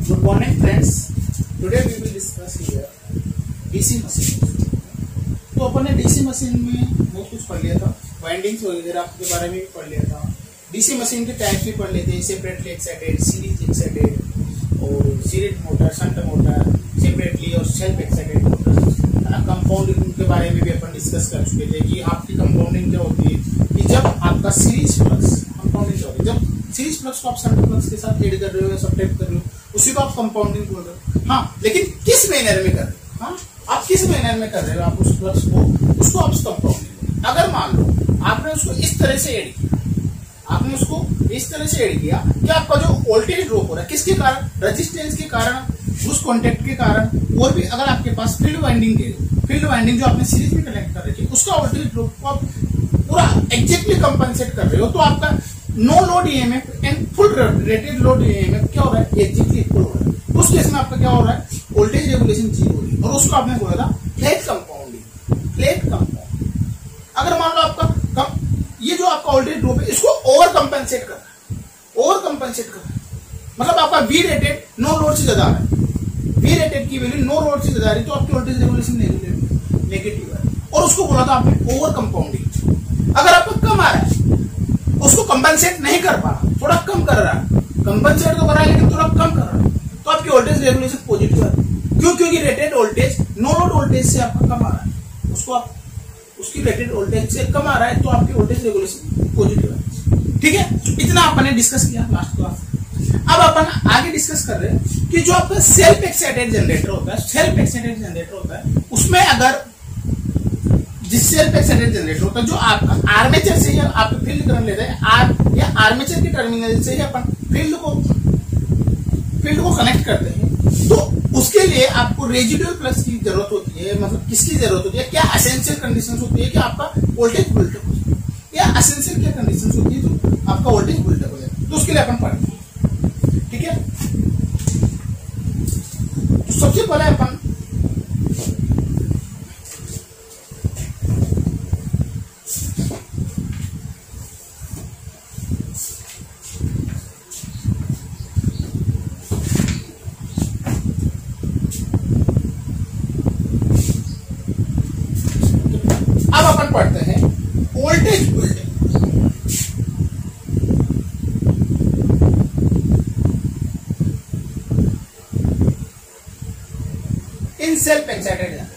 Good morning friends. Today we will discuss here DC machine. तो अपन ने DC machine में बहुत कुछ पढ़ लिया था, वाइंडिंग्स वगैरह के बारे में भी पढ़ लिया था, DC मशीन के टाइप्स भी पढ़ लेते हैं, सेपरेटली एक्साइटेड, सीरीज एक्साइटेड और series motor, shunt motor, separately और सेल्फ एक्साइटेड मोटर। कंपाउंडिंग के बारे में भी अपन डिस्कस कर चुके थे कि आपकी कंपाउंडिंग क्या होती है कि जब आपका सीरीज फ्लक्स कंपाउंडिंग होती है, जब सीरीज फ्लक्स को आप शंट फ्लक्स के साथ ऐड कर रहे हो या सब्ट्रैक्ट कर रहे हो, उसी को आप कंपाउंडिंग बोल रहे हो। हाँ, लेकिन किस मैनर में कर रहे हो? हाँ, आप किस मैनर में कर रहे हो? आप उस फ्लक्स को, उसको आप कंपाउंडिंग। अगर मान लो आपने उसको इस तरह से ऐड किया, आपने उसको इस तरह से ऐड किया कि आपका जो वोल्टेज ड्रॉप हो रहा है किसके कारण? रेजिस्टेंस के कारण, उस कॉन्टेक्ट के कारण, और भी अगर आपके पास फील्ड वाइंडिंग जो आपने सीरीज में कनेक्ट कर रखी है, उसका वोल्टेज ड्रॉप को आप पूरा एग्जैक्टली कंपनसेट कर रहे हो, तो आपका no load EMF and full rated load EMF क्या हो रहा है? एग्जैक्टली इक्वल हो रहा है। उस केस में आपका क्या हो रहा है? वोल्टेज रेगुलेशन जीरो हो रही है, और उसको आपने बोला था फ्लैट कंपाउंडिंग। फ्लैट कंपाउंड अगर मान लो आपका ये जो आपका वोल्टेज ड्रॉप है इसको ओवर कंपनसेट कर रहा है, ओवर कंपनसेट कर रहा है, मतलब आपका वी रेटेड नो लोड से ज्यादा आ रहा है, वी रेटेड की वैल्यू नो लोड से ज्यादा आ रही है, तो आपकी वोल्टेज रेगुलेशन नेगेटिव है, और उसको बोला था आपने ओवर कंपाउंडिंग। अगर आपको कम आ रहा है, उसको कंपनसेट नहीं कर पा रहा, थोड़ा कम कर रहा है, कंपनसेट तो कर रहा है लेकिन थोड़ा कम कर रहा है, तो आपकी वोल्टेज रेगुलेशन पॉजिटिव है। क्यों? क्योंकि rated voltage no load voltage से आपका कम आ रहा है, उसको आप उसकी रेटेड वोल्टेज से कम आ रहा है, तो आपकी वोल्टेज रेगुलेशन पॉजिटिव है। ठीक है, इतना अपन डिस्कस किया लास्ट क्लास। अब अपन आगे डिस्कस कर रहे हैं कि जो आपका सेल्फ एक्साइटेड जनरेटर होता है, सेल्फ एक्साइटेड जनरेटर होता है, उसमें अगर जिस सेल्फ एक्साइटेड जनरेटर होता है जो आपका आर्मेचर से ही आप फील्ड करंट लेते हैं, या आर्मेचर के टर्मिनल से ही अपन फील्ड को कनेक्ट करते हैं, तो उसके लिए आपको रेजिडुअल फ्लक्स की जरूरत होती है। मतलब किसकी जरूरत होती है? क्या एसेंशियल कंडीशंस होती है कि आपका वोल्टेज बिल्डअप हो जाए, या एसेंशियल क्या कंडीशंस होती है जो आपका वोल्टेज बिल्डअप हो जाए, तो उसके लिए अपन पढ़ते हैं। ठीक है, तो सबसे पहले अपन पढ़ते हैं voltage building. In self excited generator.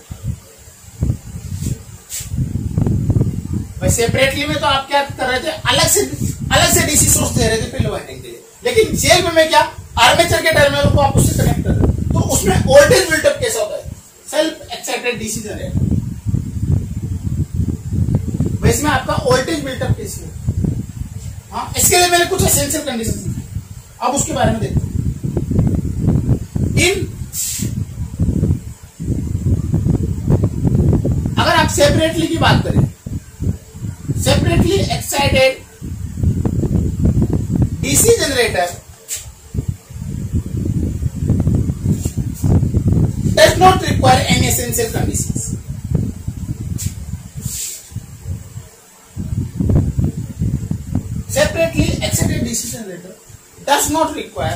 भाई सेपरेटली में तो आप क्या कर रहे थे? अलग से डीसी सोर्स दे रहे थे फील्ड वाइंडिंग के लिए, लेकिन सेल्फ में क्या? आर्मेचर के टर्मिनल को आप उससे कनेक्ट कर रहे हो, तो उसमें वोल्टेज बिल्डअप कैसा होता है? Self excited DC generator. इसमें आपका वोल्टेज बिल्टअप कैसे हो? हाँ, इसके लिए मैंने कुछ एसेंशियल कंडीशंस लिखी, अब उसके बारे में देखते हैं। अगर आप सेपरेटली की बात करें, separately excited DC generator does not require any essential conditions. Separately excited DC generator does not require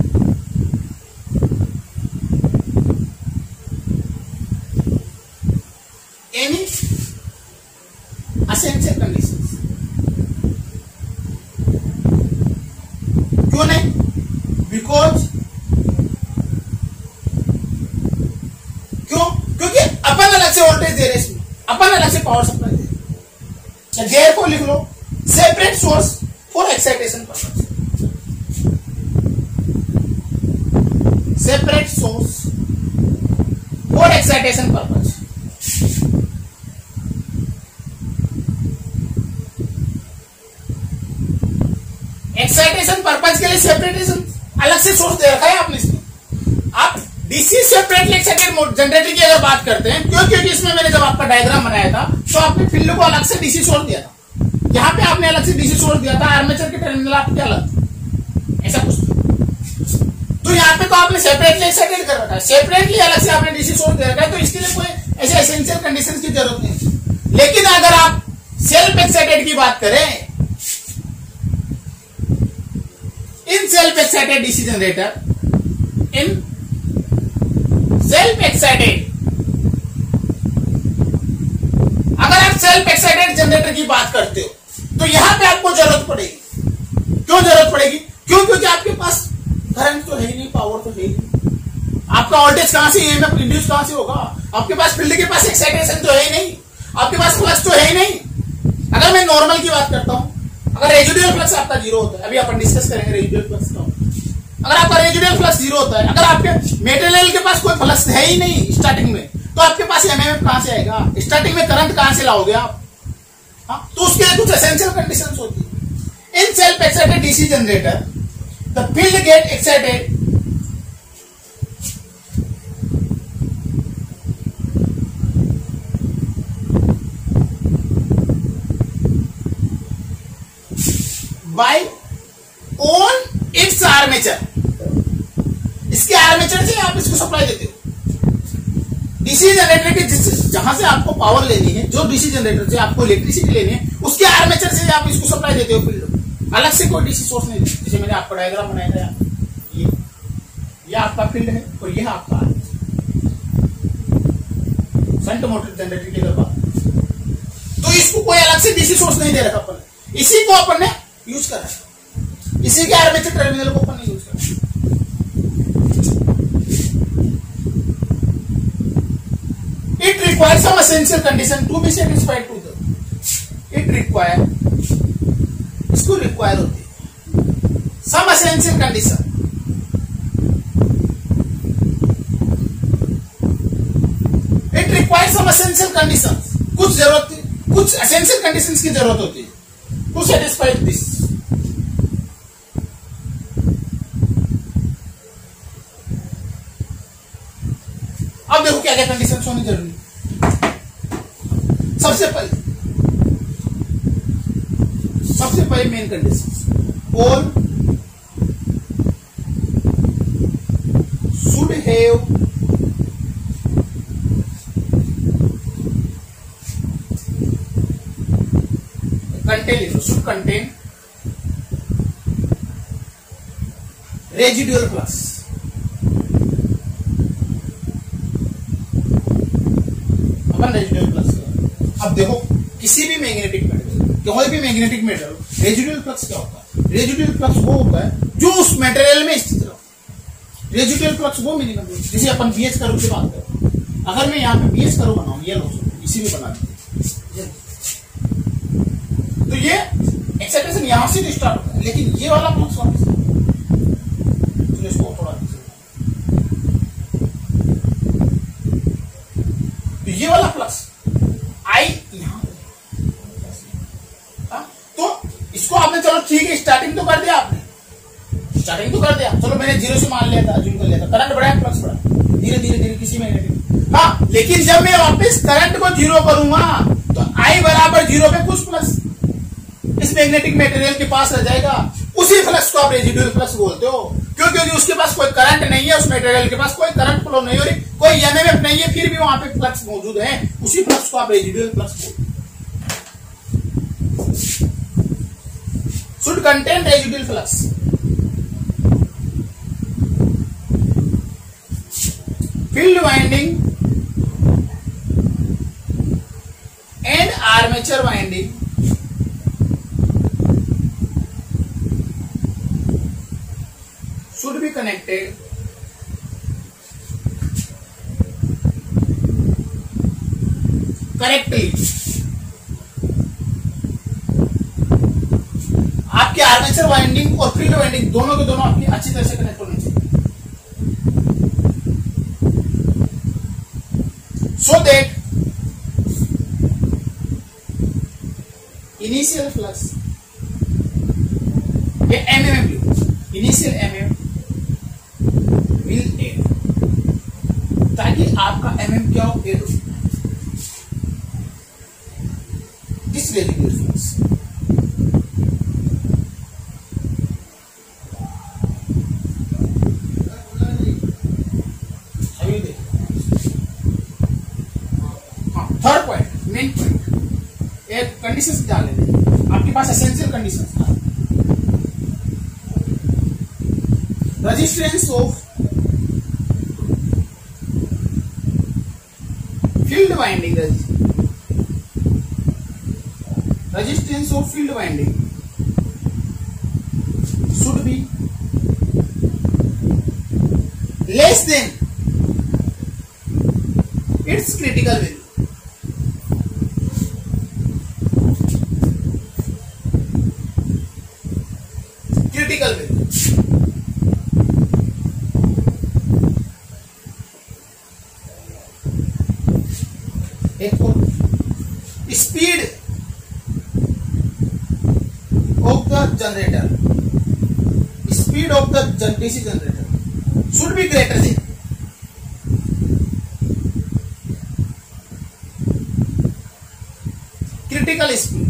any essential conditions। क्यों नहीं? Because क्योंकि अपन अलग से वोल्टेज दे रहे हैं, इसमें अपन अलग से पावर सप्लाई दे रहे हैं। देयर को लिख लो separate source for excitation purpose, separate source for excitation purpose। Excitation purpose के लिए सेपरेटेशन अलग से सोर्स दे रखा है आपने इसमें। आप डीसी सेपरेटली एक्साइटेड जनरेटर की अगर बात करते हैं, क्योंकि इसमें मैंने जब आपका डायग्राम बनाया था तो आपने फील्ड को अलग से डीसी सोर्स दिया था, यहाँ पे आपने अलग से डीसी सोर्स दिया था, आर्मेचर के टर्मिनल आपके अलग, ऐसा कुछ। तो यहाँ पे तो आपने सेपरेटली एक्साइटेड कर रखा है, सेपरेटली अलग से आपने डीसी सोर्स दे रखा है, तो इसके लिए कोई ऐसे एसेंशियल कंडीशंस की जरूरत नहीं। लेकिन अगर आप सेल्फ एक्साइटेड की बात करें, in self excited DC generator in self excited, अगर आप सेल्फ एक्साइटेड जनरेटर की बात करते हो तो यहां पे आपको जरूरत पड़ेगी। क्यों जरूरत पड़ेगी? क्यों? क्योंकि आपके पास करंट तो है ही नहीं, पावर तो है ही नहीं, आपका वोल्टेज कहां से ईएमएफ इंड्यूस कहां से होगा? आपके पास फील्ड के पास एक्साइटेशन तो है ही नहीं, आपके पास फ्लक्स तो है ही नहीं। अगर मैं नॉर्मल की बात करता हूं, अगर रेजिडुअल फ्लक्स आपका जीरो होता है, अभी अपन डिस्कस करेंगे रेजिडुअल फ्लक्स का, अगर आपका रेजिडुअल फ्लक्स जीरो होता है, अगर आपके मेटेरियल के पास कोई फ्लक्स है ही नहीं स्टार्टिंग में, तो आपके पास एमएमएफ कहां से आएगा? स्टार्टिंग में करंट कहां से लाओगे आप? तो उसके लिए कुछ एसेंशियल कंडीशंस होती है। In self excited DC generator the field get excited by own its armature, इसके आर्मेचर से आप इसको सप्लाई देते हो। डीसी जनरेटर के जहां से आपको पावर लेनी है, जो डीसी जनरेटर से आपको इलेक्ट्रिसिटी लेनी है, उसके आर्मेचर से आप इसको सप्लाई देते हो फील्ड। अलग से कोई डीसी सोर्स नहीं देते। जैसे मैंने आपका डायग्राम बनाया था, ये आपका फील्ड है और यह आपका आर्मेचर। शंट मोटर जनरेटर की अगर बात, तो इसको कोई अलग से डीसी सोर्स नहीं दे रखा अपन, इसी को अपन ने यूज करा, इसी के आर्मेचर टर्मिनल को अपन ने यूज करा। It requires some essential condition to be satisfied to the, it require, इसको require होती है some essential condition, it requires some essential conditions, कुछ जरूरत, कुछ essential conditions की जरूरत होती है to satisfy this। अब देखो क्या क्या कंडीशंस होनी जरूरी। सबसे पहले main condition, pole should have should contain residual flux, अपन रेजिडुअल फ्लक्स। अब देखो किसी भी मैग्नेटिक मेटेरियल, कोई भी मैग्नेटिक मेटेरियल, रेजिडुअल फ्लक्स क्या होता है? रेजिडुअल फ्लक्स वो होता है जो उस मटेरियल में स्थित रहो। रेजिडुअल फ्लक्स वो मिनिमम, जैसे अपन बीएच कर्व की बात करें, अगर मैं यहाँ पे बीएच कर्व बनाऊं, ये लो इसी में बना दीजिए, तो ये एक्साइटेशन यहां से स्टार्ट होता है, लेकिन ये वाला फ्लक्स वापस, तो इसको थोड़ा, तो ये वाला फ्लक्स आई यहां, तो इसको आपने, चलो ठीक है, स्टार्टिंग तो कर दिया आपने, स्टार्टिंग तो कर दिया, चलो मैंने जीरो से मान लिया था, अज्यूम कर लिया था, करंट बढ़ाया, फ्लक्स बढ़ा, धीरे धीरे धीरे किसी मैग्नेटिक, हाँ, लेकिन जब मैं वापस करंट को जीरो करूंगा तो आई बराबर जीरो पे कुछ फ्लक्स इस मैग्नेटिक मटेरियल के पास रह जाएगा, उसी फ्लक्स को आप रेजिडुअल फ्लक्स बोलते हो। क्यों? क्योंकि उसके पास कोई करंट नहीं है, उस मटेरियल के पास कोई करंट फ्लो नहीं हो रही, कोई एमएमएफ नहीं है, फिर भी वहां पे फ्लक्स मौजूद है, उसी फ्लक्स को आप रेजिडुअल फ्लक्स बोलते हो। Should contain residual flux, field winding and armature winding should be connected correctly। आपके आर्मेचर वाइंडिंग और फील्ड वाइंडिंग दोनों के दोनों आपकी अच्छी तरह से कनेक्ट होने चाहिए, so that इनिशियल फ्लक्स, ये MMF, initial MM will aid, ताकि आपका एमएम क्या हो, एड हो, this residual flux. Third point, main point, एक कंडीशन डाल लेते, आपके पास एसेंशियल कंडीशन था, resistance of winding resistance of field winding should be less than its critical value. Critical value. एक और speed of the generator, speed of the DC generator should be greater than critical speed.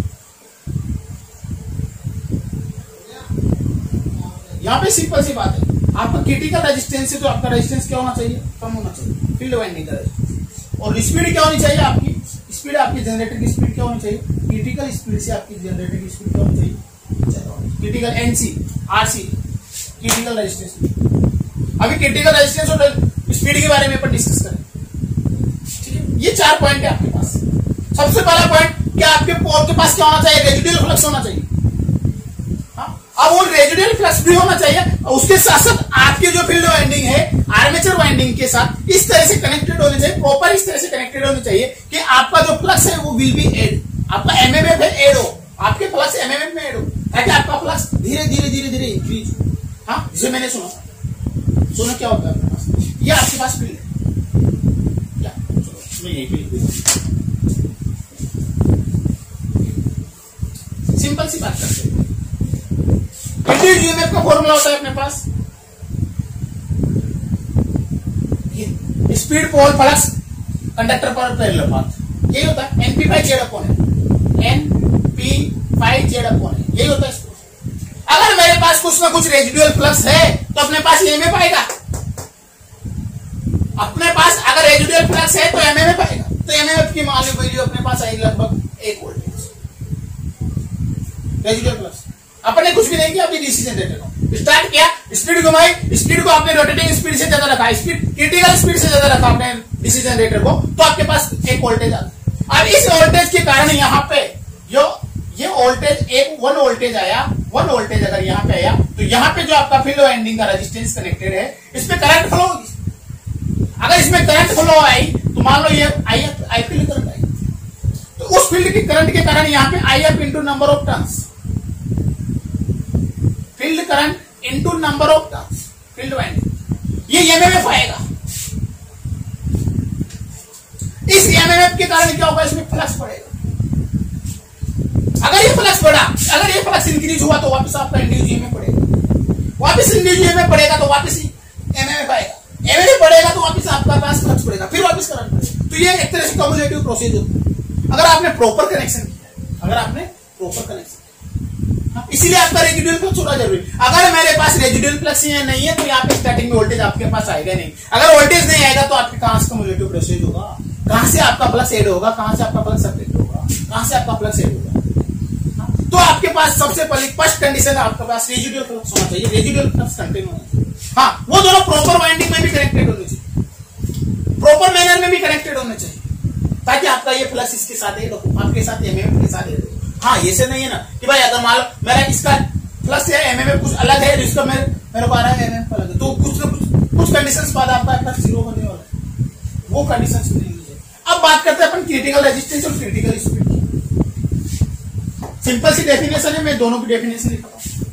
यहाँ पे simple सी बात है, आपका critical resistance से तो आपका रेजिस्टेंस क्या होना चाहिए, कम होना चाहिए, फील्ड वाइंडिंग का रेजिस्टेंस। और स्पीड क्या होनी चाहिए, आपकी स्पीड, आपकी जनरेटर की स्पीड क्या होनी चाहिए, क्रिटिकल स्पीड से आपकी जनरेटर की स्पीड क्या होनी चाहिए, critical NC RC, critical resistance. अभी क्रिटिकल रेजिस्टेंस और स्पीड के बारे में अपन डिस्कस करें, ठीक है। ये 4 पॉइंट है आपके पास। सबसे पहला पॉइंट, क्या आपके पोल के पास क्या होना चाहिए, रेजिडुअल फ्लक्स होना चाहिए। अब वो रेजिडुअल फ्लक्स भी होना चाहिए, उसके साथ साथ आपकी जो फील्ड वाइंडिंग है आर्मेचर वाइंडिंग के साथ इस तरह से कनेक्टेड होने चाहिए, प्रॉपर इस तरह से कनेक्टेड होने चाहिए कि आपका जो फ्लक्स है वो विल बी एड, आपका एमएमएफ है एड हो, आपके फ्लक्स एमएमएफ में एड हो, ताकि आपका फ्लक्स धीरे धीरे धीरे धीरे इंक्रीज हो। हाँ, जिसे मैंने सुना क्या होता है आपके पास, ये आपके पास फील्ड है क्या, मैं यही फील्ड, सिंपल सी बात करते हैं। इंड्यूस्ड ईएमएफ का फॉर्मूला होता है अपने पास, स्पीड पोल फ्लक्स कंडक्टर पर पैरेलल पाथ, यही होता है। NP/Z/N यही होता है। अगर मेरे पास कुछ ना कुछ रेजिडुअल फ्लक्स है तो अपने पास ईएमएफ आएगा, अपने पास अगर रेजिडुअल फ्लक्स है तो एमएमएफ आएगा। तो एमएमएफ की मान लो वैल्यू अपने पास आएगी लगभग 1 वोल्टेज। रेजिडुअल फ्लक्स अपने कुछ भी नहीं किया, अपनी डीसी जनरेटर को स्टार्ट किया, स्पीड घुमाई, स्पीड को आपने रोटेटिंग स्पीड से ज्यादा रखा, स्पीड क्रिटिकल स्पीड से ज्यादा रखा आपने डीसी जनरेटर को, तो आपके पास 1 वोल्टेज आता है। अब इस वोल्टेज के कारण यहाँ पे जो ये वोल्टेज 1 वोल्टेज आया, 1 वोल्टेज अगर यहाँ पे आया तो यहाँ पे जो आपका फील्ड वाइंडिंग का रेजिस्टेंस कनेक्टेड है इसमें करंट फ्लो होगी। अगर इसमें करंट फ्लो आई तो मान लो ये आई फील्ड करंट आई, तो उस फील्ड की करंट के कारण यहाँ पे I F into number of turns, field current into number of turns, field winding, ये एमएमएफ आएगा। इस एमएमएफ के कारण क्या होगा, इसमें फ्लक्स बढ़ेगा। अगर ये फ्लक्स बढ़ा, अगर ये फ्लक्स इंक्रीज हुआ तो वापस आपका इंड्यूस्ड ईएमएफ बढ़ेगा, वापस इंड्यूस्ड ईएमएफ बढ़ेगा तो वापस एमएमएफ आएगा, एमएमएफ बढ़ेगा तो वापस आपका पास फ्लक्स बढ़ेगा, फिर वापस करंट बढ़ेगा। तो ये एक तरह से कम्युलेटिव प्रोसेस होता है अगर आपने प्रॉपर कनेक्शन किया, अगर आपने प्रॉपर कनेक्शन, इसीलिए आपका रेजिडुअल फ्लक्स होना जरूरी। अगर मेरे पास रेजिडुअल फ्लक्स नहीं है तो यहाँ पे स्टार्टिंग में वोल्टेज आपके पास आएगा नहीं। अगर वोल्टेज नहीं आएगा तो आपके कहां से कम्युलेटिव प्रोसेस होगा, कहां से आपका फ्लक्स एड होगा, कहां से आपका फ्लक्स सब्ट्रैक्ट होगा, कहां से आपका फ्लक्स एड होगा। तो आपके पास सबसे पहले फर्स्ट कंडीशन आपके पास रेजिडुअल फ्लक्स होना चाहिए, रेजिडुअल फ्लक्स कंटिन्यू होना चाहिए। हाँ, वो दोनों प्रॉपर वाइंडिंग में भी कनेक्टेड होने चाहिए, प्रॉपर मैनर में भी कनेक्टेड होने चाहिए, ताकि आपका ये फ्लक्स इसके साथ एड हो, आपके साथ एमएमएफ के साथ एड हो। हाँ, ये से नहीं है ना कि भाई अगर मान लो मेरा इसका फ्लक्स है एमएमएफ कुछ अलग है, इसका मेरे को आ रहा है एमएमएफ अलग है, तो कुछ ना कुछ कंडीशंस बाद आपका फ्लक्स 0 होने वाला है, वो कंडीशंस नहीं लीजिए। अब बात करते हैं अपन क्रिटिकल रेजिस्टेंस और क्रिटिकल स्पीड की। सिंपल सी डेफिनेशन है, मैं दोनों की डेफिनेशन लिखा हूं।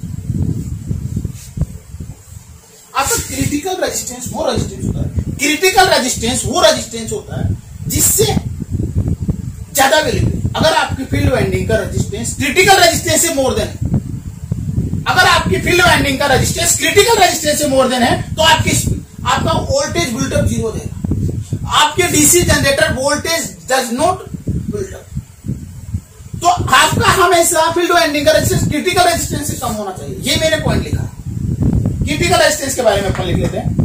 आपका क्रिटिकल रेजिस्टेंस वो रेजिस्टेंस होता है, क्रिटिकल रेजिस्टेंस वो रेजिस्टेंस होता है जिससे ज्यादा वैल्यू, अगर आपकी फील्ड वाइंडिंग का रेजिस्टेंस क्रिटिकल रेजिस्टेंस से मोर देन है, अगर आपकी फील्ड वाइंडिंग का रेजिस्टेंस क्रिटिकल रेजिस्टेंस से मोर देन है तो आपका वोल्टेज बिल्डअप 0 देगा, आपके DC generator voltage does not build up. तो आपका हमेशा फील्ड वाइंडिंग का रेजिस्टेंस क्रिटिकल रेजिस्टेंस से कम होना चाहिए, ये मैंने पॉइंट लिखा। क्रिटिकल रेजिस्टेंस के बारे में अपन लिख लेते हैं।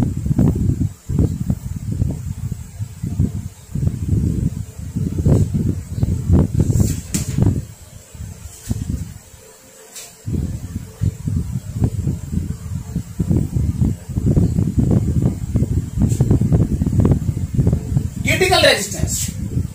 क्रिटिकल रेजिस्टेंस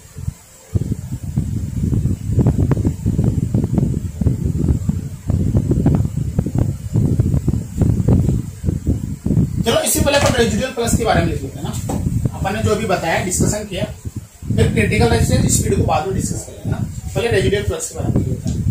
चलो इससे पहले अपन रेजिडुअल फ्लक्स के बारे में लिख लेते हैं ना। अपन ने जो अभी बताया, डिस्कशन किया, फिर क्रिटिकल रेजिस्टेंस स्पीड को बाद में डिस्कस करेंगे ना। पहले रेजिडुअल फ्लक्स के बारे में लिख लेते हैं।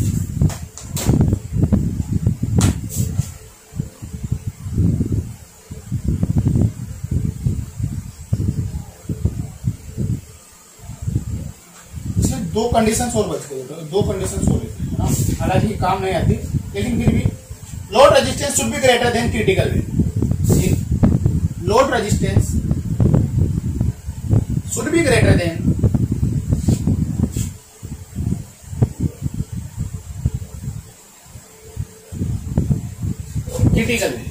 इसमें दो कंडीशन और बच गई, दो कंडीशन और लेते हैं ना। हालांकि काम नहीं आती, लेकिन फिर भी load resistance should be greater than critical weight. Load resistance should be greater than critical value।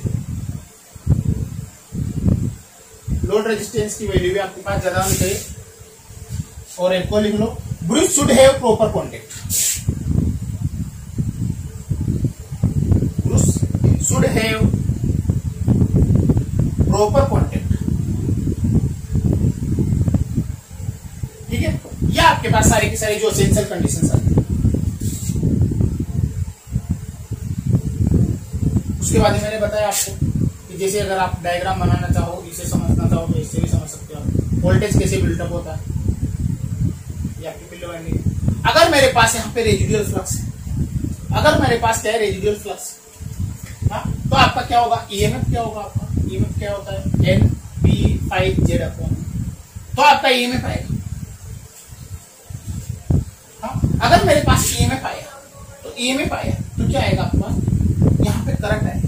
Load resistance की वैल्यू भी आपके पास ज्यादा होनी चाहिए। और एक को लिख लो, bridge should have proper contact. Bridge should have proper contact. ठीक है, ये आपके पास सारी की सारी जो एसेंशियल कंडीशंस आती है। उसके बाद मैंने बताया आपको कि जैसे अगर आप डायग्राम बनाना चाहो, इसे समझना चाहो तो इससे भी समझ सकते हो। वोल्टेज कैसे बिल्डअप होता है, ये आपकी फील्ड वाइंडिंग। अगर मेरे पास यहाँ पे रेजिडुअल फ्लक्स है, अगर मेरे पास क्या है रेजिडुअल फ्लक्स, तो आपका क्या होगा, ईएमएफ क्या होगा आपका, ईएमएफ क्या होता है, NP5Z/, तो आपका ईएमएफ आएगा। अगर मेरे पास ईएमएफ आया, तो ईएमएफ आया तो क्या आएगा आपके पास, यहाँ पे करंट आएगा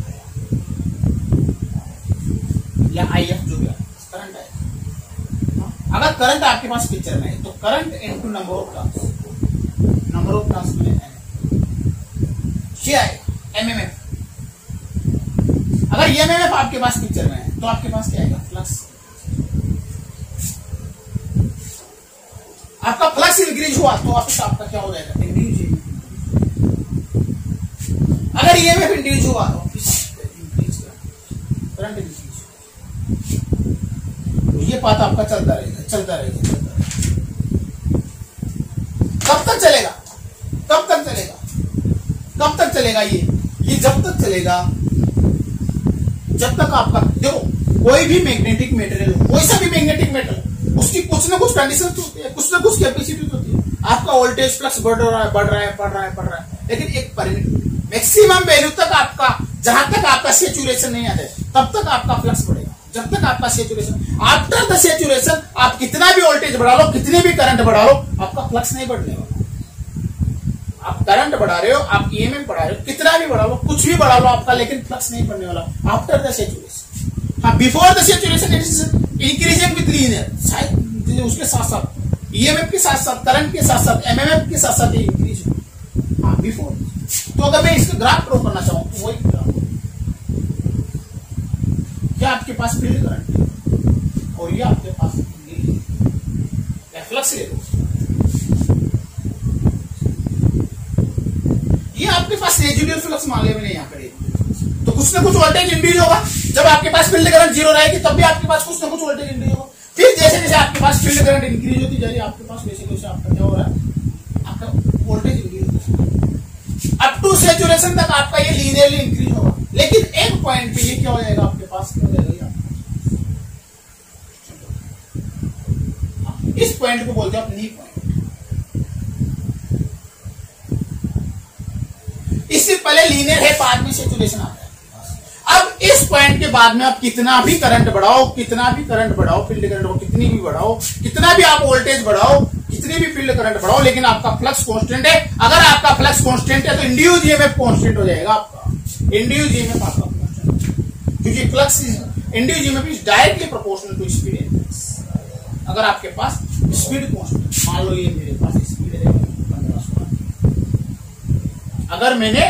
या आईएफ जो भी करंट आएगा। अगर करंट आपके पास पिक्चर में है तो current into number of turns, number of turns में क्या आएगा, एमएमएफ। अगर एमएमएफ आपके पास पिक्चर में है तो आपके पास क्या आएगा, फ्लक्स। आपका फ्लक्स इंक्रीज हुआ तो आपका क्या हो जाएगा, इंड्यूस। अगर ईएमएफ इंड्यूस हुआ तो इंक्रीज करंट इंक्रीज। तो ये बात आपका चलता रहेगा, चलता रहेगा, चलता रहेगा। कब तक चलेगा, कब तक चलेगा, कब तक चलेगा, ये जब तक चलेगा जब तक आपका, देखो कोई भी मैग्नेटिक मटेरियल, कोई सा भी मैग्नेटिक मटेरियल, उसकी कुछ ना कुछ कंडीशन होती है, कुछ ना कुछ कैपेसिटी होती है। आपका वोल्टेज फ्लक्स बढ़ रहा है, बढ़ रहा है, बढ़ रहा है, बढ़ रहा है, लेकिन एक परिमित मैक्सिमम वैल्यू तक आपका, जहां तक आपका सैचुरेशन नहीं आता है तब तक आपका फ्लक्स बढ़ेगा। जब तक आपका सैचुरेशन, आफ्टर द सैचुरेशन आप कितना भी वोल्टेज बढ़ा लो, कितनी भी करंट बढ़ा लो, आपका फ्लक्स नहीं बढ़ने वाला। आप करंट बढ़ा रहे हो, आप ईएमएफ बढ़ा रहे हो, कितना भी बढ़ा लो, कुछ भी बढ़ा लो आपका, लेकिन फ्लक्स नहीं बढ़ने वाला आफ्टर द सैचुरेशन। हाँ, before the saturation it is increasing with linear, शायद उसके साथ साथ ईएमएफ के साथ साथ, करंट के साथ साथ, एमएमएफ के साथ साथ इंक्रीज हो। हाँ, बिफोर। तो अगर मैं इसका ग्राफ ड्रॉ करना चाहूं तो वही ग्राफ, क्या आपके पास फील्ड करंट है और ये आपके पास फ्लक्स ले लो, ये आपके पास रेजिडुअल फ्लक्स मान ले, मैंने यहाँ पर, तो कुछ ना कुछ वोल्टेज इंड्यूस होगा। जब आपके पास फील्ड करंट जीरो रहेगी तब भी आपके पास कुछ ना कुछ वोल्टेज इंड्यूस होगा। फिर जैसे जैसे आपके पास फील्ड करंट इंक्रीज होती जा रही है, आपके पास वैसे वैसे आपका क्या हो रहा है, आपका वोल्टेज इंक्रीज होगा। अप टू सैचुरेशन तक आपका ये लीनियरली इंक्रीज होगा, लेकिन एक पॉइंट पे ये क्या हो जाएगा आपके पास, क्या हो जाएगा, इस पॉइंट को बोलते हैं आप नी पॉइंट। इससे पहले लीनियर है, बाद में सैचुरेशन आता है। अब इस पॉइंट के बाद में आप कितना भी करंट बढ़ाओ, कितना भी करंट बढ़ाओ, फील्ड करंट हो कितनी भी बढ़ाओ, कितना भी आप वोल्टेज बढ़ाओ, कितनी भी फील्ड करंट बढ़ाओ, लेकिन आपका फ्लक्स कांस्टेंट है। अगर आपका फ्लक्स कांस्टेंट है तो इंड्यूस ईएमएफ कांस्टेंट हो जाएगा आपका, इंड्यूस ईएमएफ आपका कांस्टेंट, क्योंकि flux induce EMF is directly proportional to speed in flux. अगर आपके पास स्पीड कांस्टेंट, मान लो ये मेरे पास स्पीड है 1500, अगर मैंने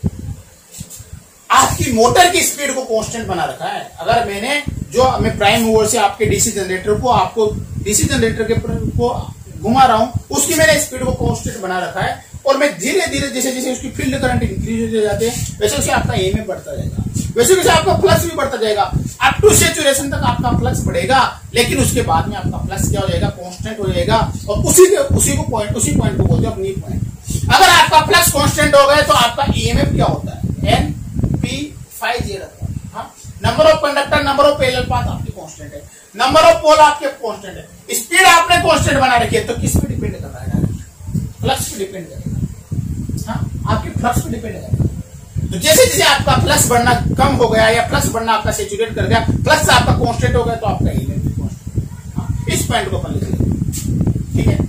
आपकी मोटर की स्पीड को कांस्टेंट बना रखा है, अगर मैंने जो मैं प्राइम मूवर से आपके डीसी जनरेटर को, आपको डीसी जनरेटर के को घुमा रहा हूं, उसकी मैंने स्पीड को कांस्टेंट बना रखा है, और मैं धीरे धीरे जैसे जैसे उसकी फील्ड करंट इंक्रीज होते जाते हैं, वैसे वैसे आपका ईएमएफ बढ़ता जाएगा, वैसे वैसे आपका फ्लक्स भी बढ़ता जाएगा। अप टू सैचुरेशन तक आपका फ्लक्स बढ़ेगा, लेकिन उसके बाद में आपका फ्लक्स क्या हो जाएगा, कांस्टेंट हो जाएगा, और उसी पॉइंट को बोलते हैं नी पॉइंट। अगर आपका फ्लक्स कांस्टेंट हो गया तो आपका ईएमएफ क्या होता है, NP5Z/, number of number of parallel path आपकी कांस्टेंट है, नंबर ऑफ पोल आपके कांस्टेंट है, स्पीड आपने कांस्टेंट बना रखी है, तो किस पे डिपेंड कर रहा है? डायरेक्ट फ्लक्स पे डिपेंड करेगा। हाँ, आपके फ्लक्स पे डिपेंड करेगा। तो जैसे जैसे आपका फ्लक्स बढ़ना कम हो गया या फ्लक्स बढ़ना आपका सैचुरेट कर गया, फ्लक्स आपका कांस्टेंट हो गया, तो आपका ईएमएफ भी कांस्टेंट। हाँ, इस पॉइंट को अपन लिख लेंगे, ठीक है।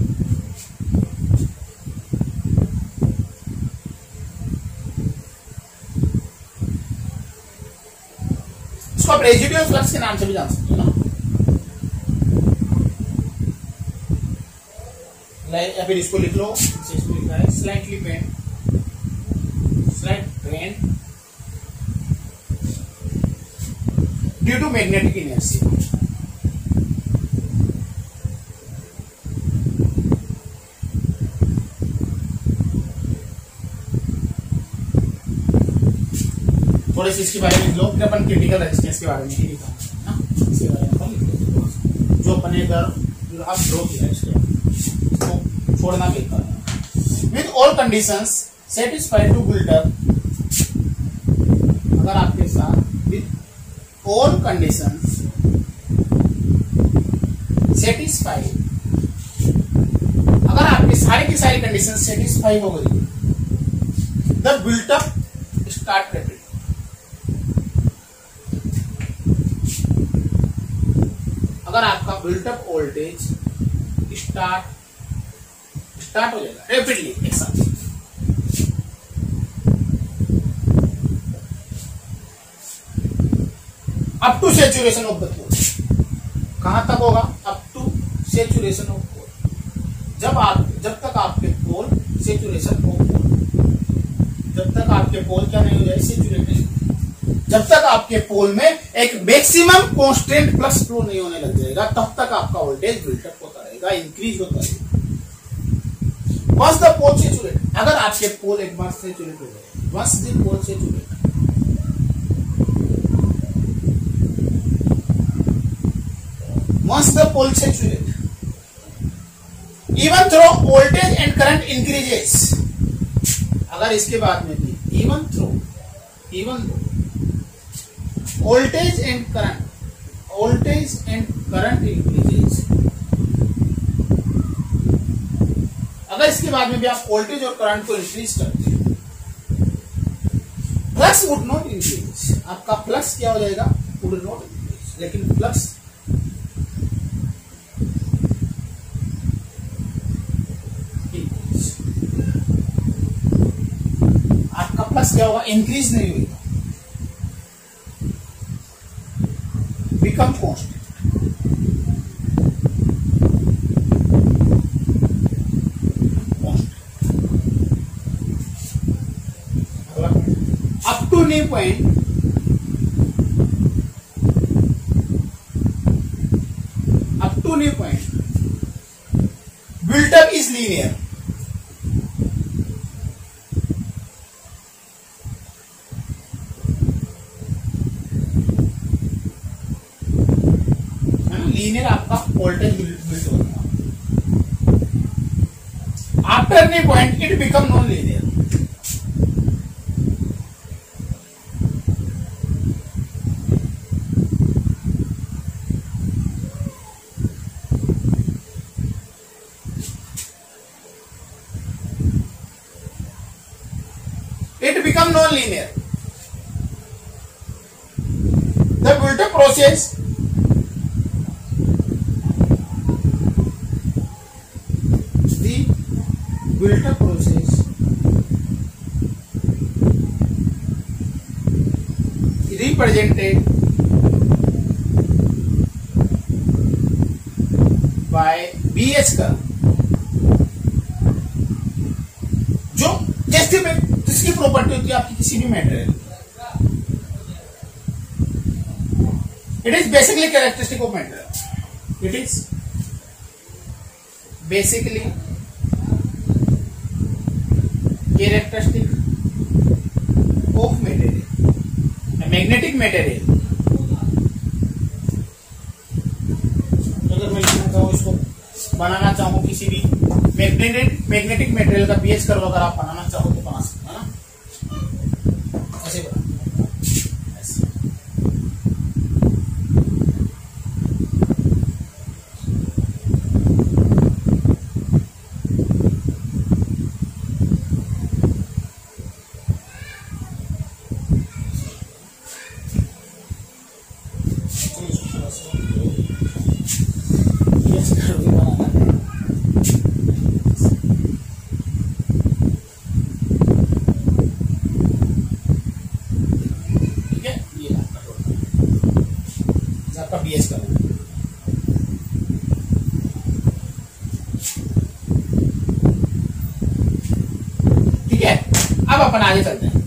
इसको आप रेजिडुअल फ्लक्स के नाम से भी जान सकते हो ना। या फिर इसको लिख लो, इसको लिखा है slightly bend due to magnetic inertia. थोड़े से इसके बारे में लिख लो, फिर अपन क्रिटिकल रेजिस्टेंस के बारे में ही लिखा ना, इसके बारे में अपन लिख लो जो अपने इधर आप ड्रॉ किया है, इसको छोड़ना बेकार है। With all conditions satisfied to build up, अगर आपके साथ विद ऑल कंडीशंस सेटिस्फाइड, अगर आपकी सारी की सारी कंडीशन सेटिस्फाई हो गई, द बिल्टअप स्टार्ट रैपिड, अगर आपका बिल्टअप वोल्टेज स्टार्ट हो जाएगा रैपिडली एक साथ, up to saturation of the pole. कहां तक होगा? Up to saturation of pole. जब तक आपके पोल सेचुरेशन ऑफ पोल, जब तक आपके पोल क्या नहीं हो जाए? सेचुरेटेड। जब तक आपके पोल में एक मैक्सिमम कांस्टेंट फ्लक्स फ्लो नहीं होने लग जाएगा, तब तक आपका वोल्टेज बिल्टअप होता रहेगा, इंक्रीज होता रहेगा। वंस द पोल सेचुरेट, अगर आपके पोल एक बार सेचुरेट हो गए, once the pole saturate, once the pole saturate, even though voltage and current increases, अगर इसके बाद में भी even though voltage and current increases, अगर इसके बाद में भी आप वोल्टेज और करंट को इंक्रीज करते हैं, फ्लक्स वुड नॉट इंक्रीज, आपका फ्लक्स क्या हो जाएगा? वुड नॉट इंक्रीज, लेकिन फ्लक्स फ्लक्स क्या होगा? इंक्रीज नहीं होगा, become constant. Up to new point, build-up is linear. Linear आपका वोल्टेज बिल्ड होगा। After knee point it become non linear. It become non-linear. The build-up process represented by BH का, जो जैसे में जिसकी प्रॉपर्टी होती है आपकी किसी भी material, it is basically characteristic of material, it is basically characteristic of material, magnetic material. अगर मैं लिखना चाहूँ, इसको बनाना चाहूँ किसी भी मैग्नेटिक मेटेरियल का बीएच कर्व अगर आप बनाना चाहो तो बना सकते हैं ना, ऐसे बना, ऐसे आपका BH का वैल्यू। ठीक है, अब अपन आगे चलते हैं।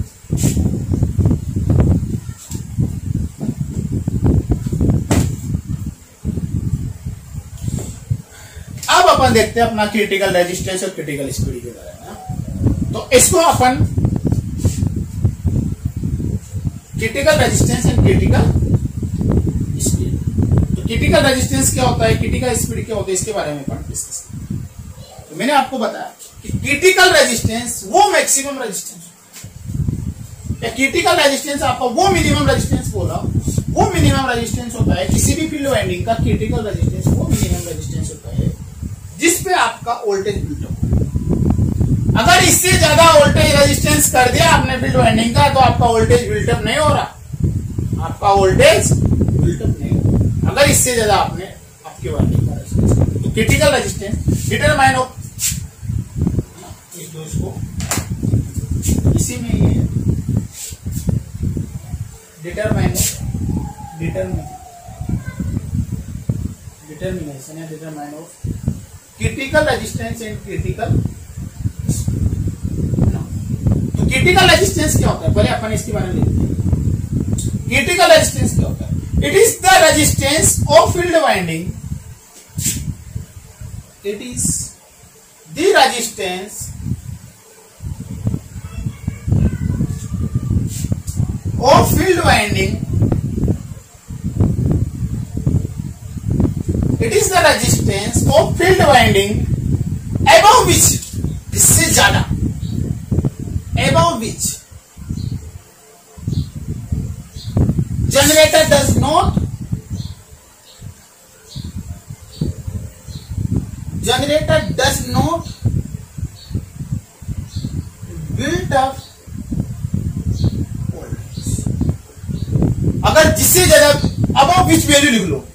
अब अपन देखते हैं अपना क्रिटिकल रेजिस्टेंस और क्रिटिकल स्पीड के बारे में। तो इसको अपन critical resistance and critical speed, तो क्रिटिकल रेजिस्टेंस क्या होता है, क्रिटिकल स्पीड क्या होता है, इसके बारे में अपन डिस्कस करेंगे। तो मैंने आपको बताया कि क्रिटिकल रेजिस्टेंस वो मैक्सिमम रेजिस्टेंस, क्रिटिकल रेजिस्टेंस आपका वो मिनिमम रेजिस्टेंस बोला, वो मिनिमम रेजिस्टेंस होता है किसी भी फील्ड वाइंडिंग का। क्रिटिकल रेजिस्टेंस वो मिनिमम रेजिस्टेंस होता है जिसपे आपका वोल्टेज बिल्टअप हो। अगर इससे ज्यादा वोल्टेज रेजिस्टेंस कर दिया आपने फील्ड वाइंडिंग का, तो आपका वोल्टेज बिल्टअप नहीं हो रहा, आपका वोल्टेज बिल्टअप नहीं हो रहा अगर इससे ज्यादा आपने आपके वाइंडिंग का रेजिस्टेंस। तो क्रिटिकल रेजिस्टेंस डिटरमाइन ऑफ, इसको इसी में ये डिटरमिनेशन है, determine of critical resistance and critical. तो क्रिटिकल रेजिस्टेंस क्या होता है, पहले अपन इसके बारे में देखते हैं। क्रिटिकल रेजिस्टेंस क्या होता है? It is the resistance of field winding, it is the resistance of field winding, it is the resistance of field winding above which, इससे ज्यादा, above which generator does not build up। अगर जिससे ज्यादा, above which value लिख लो,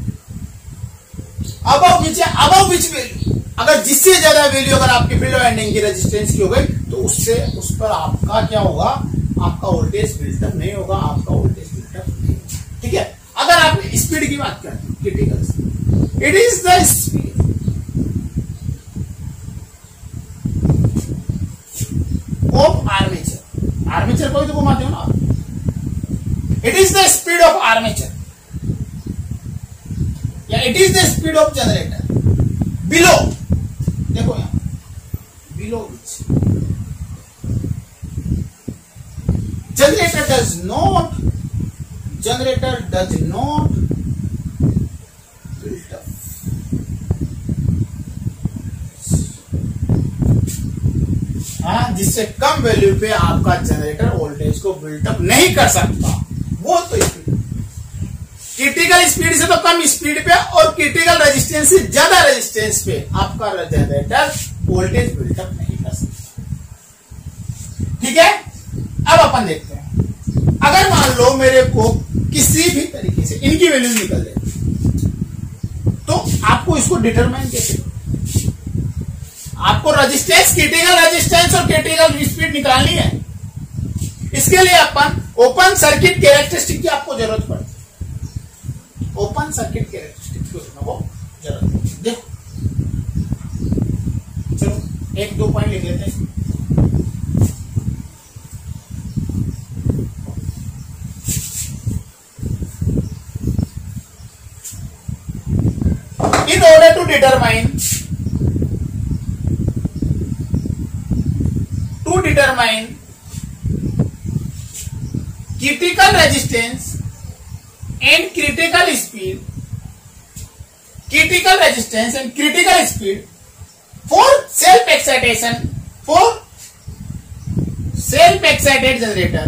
above which value, अगर जिससे ज्यादा value अगर आपकी फील्ड वाइंडिंग की रेजिस्टेंस की हो गई, तो उससे उस पर आपका क्या होगा, आपका वोल्टेज बिल्टअप नहीं होगा, आपका वोल्टेज बिल्टअप नहीं होगा। ठीक है, अगर आप स्पीड की बात करते हैं, critical speed, it is the speed of armature को भी तो घुमाते हो ना, it is the speed of armature या it is the speed of generator below, देखो यहां below which generator does not build up। हाँ, जिससे कम वैल्यू पे आपका जनरेटर वोल्टेज को बिल्टअप नहीं कर सकता, वो तो क्रिटिकल स्पीड से तो कम स्पीड पे और क्रिटिकल रेजिस्टेंस से ज्यादा रेजिस्टेंस पे आपका जनरेटर वोल्टेज बिल्टअप नहीं कर सकता। ठीक है, अब अपन देखते हैं, अगर मान लो मेरे को किसी भी तरीके से इनकी वैल्यू निकल जाए, तो आपको इसको डिटरमाइन कैसे, आपको रेजिस्टेंस, क्रिटिकल रेजिस्टेंस और क्रिटिकल स्पीड निकालनी है। इसके लिए अपन ओपन सर्किट कैरेक्टरिस्टिक की आपको जरूरत पड़ती है, ओपन सर्किट कैरेक्टरिस्टिक की आपको जरूरत पड़ती है। देखो, चलो 1-2 पॉइंट लिख लेते हैं। In order to determine critical resistance and critical speed, critical resistance and critical speed for self-excited generator,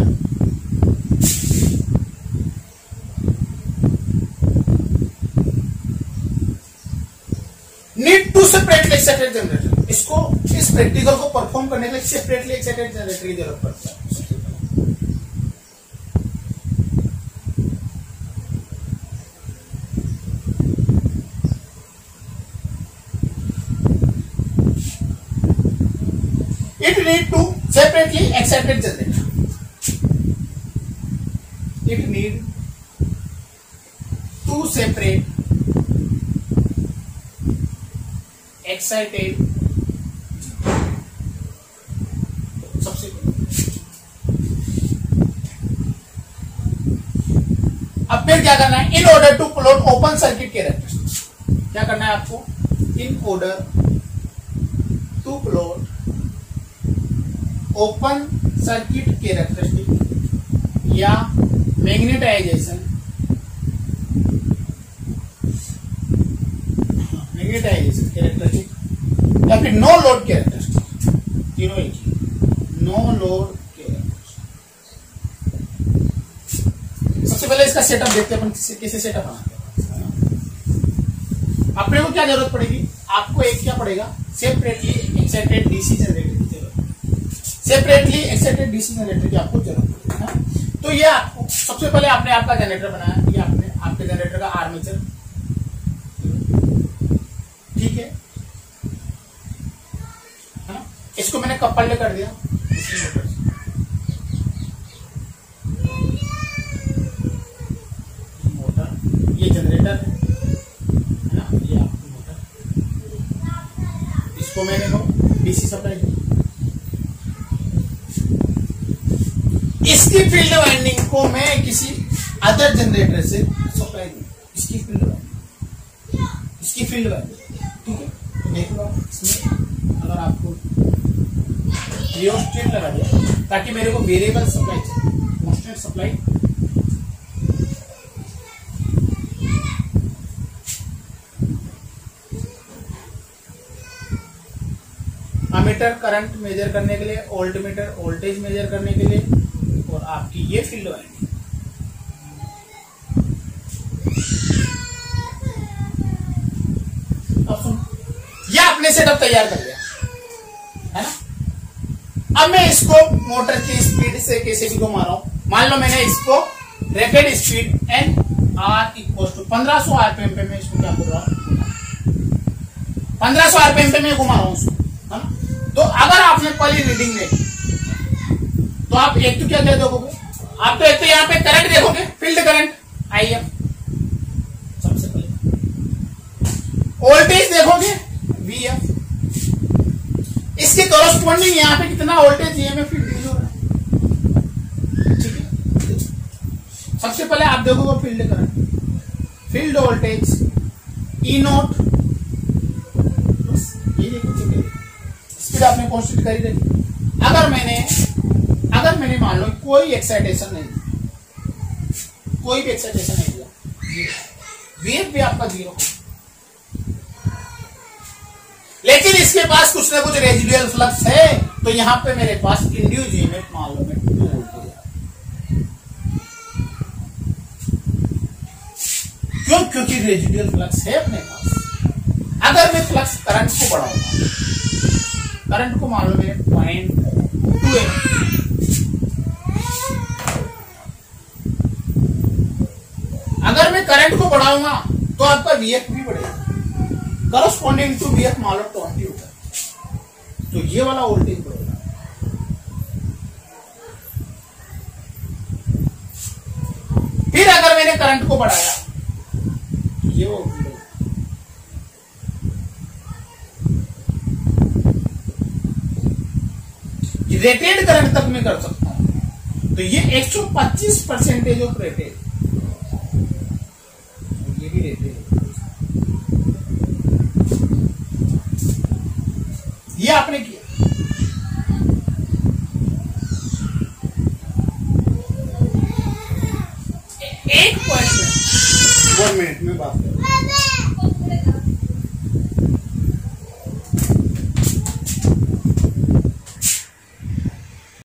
need to separately excited generator। इसको, इस प्रैक्टिकल को परफॉर्म करने के लिए सेपरेटली एक्साइटेड जनरेटर की जरूरत पड़ती है। It need to separately excited generator, it need to to separate excited, सबसे अब फिर क्या करना है, in order to plot open circuit characteristic, क्या करना है आपको, in order to plot open circuit characteristic या मैग्नेटाइजेशन कैरेक्टरिस्टिक या फिर नो लोड कैरेक्टरिस्टिक, तीनों एक ही, नो लोड कैरेक्टरिस्टिक। सबसे पहले इसका सेटअप देखते हैं अपन कैसे सेटअप बनाते हैं। अपने को क्या जरूरत पड़ेगी, आपको एक क्या पड़ेगा, सेपरेटली एक्साइटेड डीसी जनरेटर की जरूरत, सेपरेटली एक्साइटेड डीसी जनरेटर की आपको जरूरत पड़ेगी। तो ये आपको सबसे पहले आपने आपका जनरेटर बनाया, ये आपने आपके जनरेटर का आर्मेचर, ठीक है ना, इसको मैंने कपल्ड कर दिया मोटर, ये जनरेटर है ना, ये आपकी मोटर, इसको मैंने डीसी सप्लाई दी, इसकी फील्ड वाइंडिंग को मैं किसी अदर जनरेटर से सप्लाई दूं, इसकी फील्ड वाइंडिंग, इसकी फील्ड वाइंडिंग, ठीक है। तो देख लो इसमें अगर आपको रियोस्टेट लगा दिया ताकि मेरे को वेरिएबल सप्लाई चाहिए, constant supply, ammeter current measure करने के लिए, वोल्टमीटर वोल्टेज मेजर करने के लिए, और आपकी ये फील्ड वाइंडिंग। अब सुन, ये आपने सेटअप तैयार कर लिया है ना। अब मैं इसको मोटर की स्पीड से कैसे भी घुमा रहा हूं, मान लो मैंने इसको rated speed N R equal to 1500 RPM पे मैं इसको क्या कर रहा हूं, 1500 आरपीएम पे मैं घुमा रहा हूं उसको, है ना। तो अगर आपने पहली रीडिंग देखी तो आप एक तो क्या देखोगे, आप तो एक तो यहां पे करंट देखोगे, फील्ड करंट आईएफ, सबसे पहले वोल्टेज देखोगे वीएफ, इसके कॉरस्पॉन्डिंग यहां पे कितना वोल्टेज ईएमएफ इंड्यूस हो रहा है, ठीक है। सबसे पहले आप देखोगे field current, field voltage E naught, ये देखो स्पीड आपने कांस्टेंट करी रही। अगर मैंने मान लो कोई एक्साइटेशन नहीं, कोई भी एक्साइटेशन नहीं दिया, वेव भी आपका 0, लेकिन इसके पास कुछ ना कुछ रेजिडुअल फ्लक्स है, तो यहां पे मेरे पास इंड्यूस ईएमएफ मान लो मैं 2 वोल्ट हो गया। क्यों? क्योंकि रेजिडुअल फ्लक्स है अपने पास। अगर मैं फ्लक्स करंट को बढ़ाऊंगा, करंट को मान लो मेरे 0.2 है, अगर मैं करंट को बढ़ाऊंगा तो आपका वीएफ भी बढ़ेगा, करस्पॉन्डिंग टू वीएफ मान लो 20 होगा, तो ये वाला वोल्टेज बढ़ेगा। फिर अगर मैंने करंट को बढ़ाया तो ये वो रेटेड करंट तक मैं कर सकता हूं, तो ये 125% ऑफ रेटेड, ये भी रेटेड, ये आपने किया। एक पॉइंट में 1 मिनट में बात करें।